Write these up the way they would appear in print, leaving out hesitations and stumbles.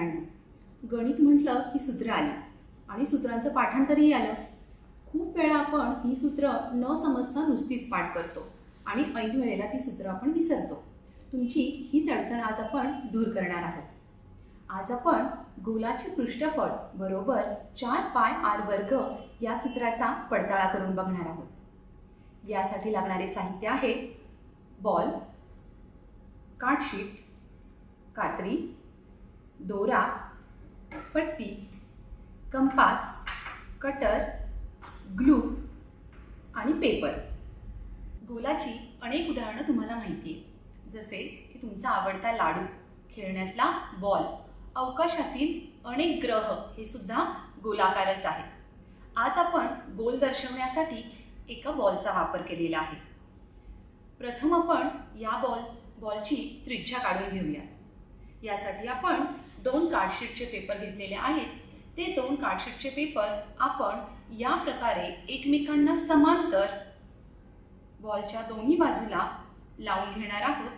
मित्रांनो, गणित म्हटलं की सूत्र आली आणि सूत्रांचं पाठांतरही आलं। खूप वेळा आपण ही सूत्र न समजता नुसतीच पाठ करतो आणि ऐन वेळेला ती सूत्र आपण विसरतो। तुमची हीच अडचण आज आपण दूर करणार आहोत। आज आपण गोलाचे पृष्ठफळ बरोबर 4 पाय r वर्ग या सूत्राचा पडताळा करून बघणार आहोत। यासाठी लागणारे साहित्य आहे बॉल, कार्डशीट, कात्री, दोरा, पट्टी, कंपास, कटर, ग्लू आणि पेपर। गोलाची अनेक उदाहरणं तुम्हाला माहिती आहेत, जसे की तुमचा आवडता लाडू, खेळण्यातला बॉल, अवकाशातील अनेक ग्रह हे सुद्धा गोलाकारच आहेत। आज आपण गोल दर्शवण्यासाठी एका बॉलचा वापर केलेला आहे। प्रथम आपण या बॉलची त्रिज्या काढून घेऊया। यासाठी आपण 2 कार्डशीटचे पेपर घेतलेले आहेत। ते 2 कार्डशीटचे पेपर आपण या प्रकारे एकमेकांना समांतर बॉलच्या दोन्ही बाजूला लावून घेणार आहोत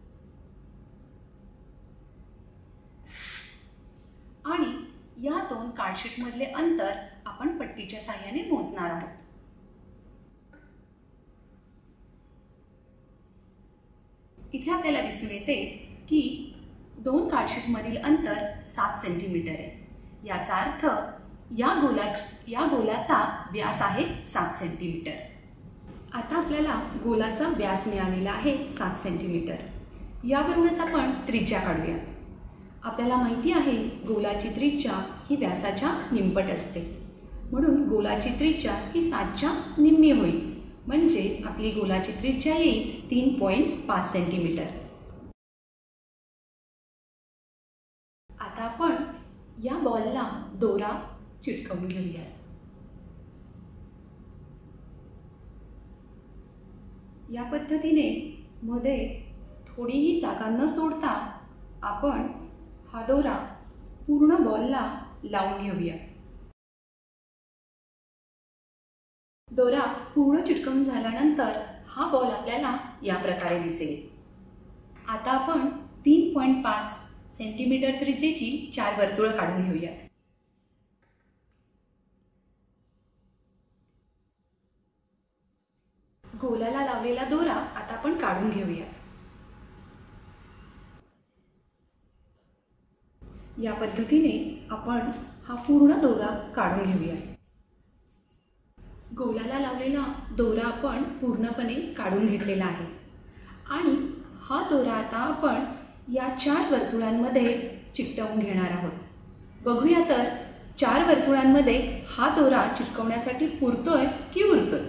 आणि या 2 कार्डशीट मधले अंतर आपण पट्टीच्या सहाय्याने मोजणार आहोत। इथे आपल्याला दिसून येते की 2 कार्डशीट मधील अंतर 7 सेंटीमीटर आहे। याचा अर्थ या गोलाचा व्यास आहे 7 सेंटीमीटर। आता आपल्याला गोलाचा व्यास मिळालेला आहे 7 सेंटीमीटर। यावरूनच आपण त्रिज्या काढूया। आपल्याला माहिती आहे गोलाची त्रिज्या ही व्यासाच्या निमपट असते, म्हणून गोलाची त्रिज्या ही 7च्या निम्मी होईल, म्हणजेच आपली गोलाची त्रिज्या येईल 3.5 सेंटीमीटर। आता आपण या बॉलला दोरा चिटकवून घेऊया। या पद्धतीने मध्ये थोडीही जागा न सोडता आपण हा दोरा पूर्ण बॉलला लावून घेऊया। दोरा पूर्ण चिटकवून झाल्यानंतर हा बॉल आपल्याला या प्रकारे दिसेल। आता आपण 3.5 सेंटीमीटर त्रिज्येची 4 वर्तुळे काढून घेऊया। गोलाला लावलेला दोरा आता आपण काढून घेऊया। या पद्धतीने आपण हा पूर्ण दोरा काढून घेऊया। गोलाला लावलेला दोरा आपण पूर्णपणे काढून घेतलेला आहे आणि हा दोरा आता आपण या 4 वर्तुळांमध्ये चिकटवून घेणार आहोत। बघूया तर 4 वर्तुळांमध्ये हा दोरा चिटकवण्यासाठी पुरतोय की उरतोय।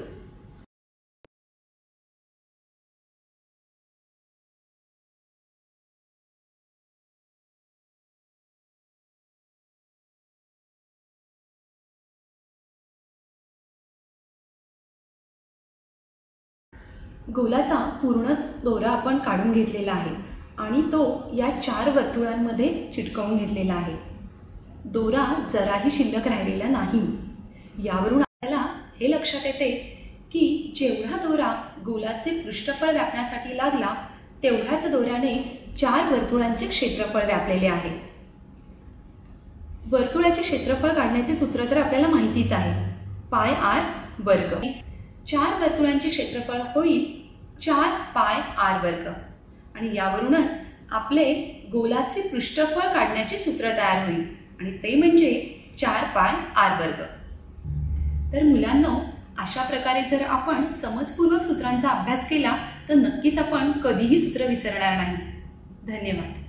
गोलाचा पूर्ण दोरा आपण काढून घेतलेला आहे आणि तो या 4 वर्तुळांमध्ये चिटकवून घेतलेला आहे। दोरा जराही शिल्लक राहिलेला नाही। यावरून आपल्याला हे लक्षात येते की जेवढा दोरा गोलाचे पृष्ठफळ व्यापण्यासाठी लागला तेवढ्याच दोऱ्याने 4 वर्तुळांचे क्षेत्रफळ व्यापलेले आहे। वर्तुळाचे क्षेत्रफळ काढण्याचे सूत्र तर आपल्याला माहितीच आहे, पाय r वर्ग। 4 वर्तुळांचे क्षेत्रफळ होईल 4 पाय r वर्ग आणि यावरूनच आपले गोलाचे पृष्ठफळ काढण्याचे सूत्र तयार होईल आणि ते म्हणजे 4 पाय r वर्ग। तर मुलांनो, अशा प्रकारे जर आपण समजपूर्वक सूत्रांचा अभ्यास केला तर नक्कीच आपण कधीही सूत्र विसरणार नाही। धन्यवाद।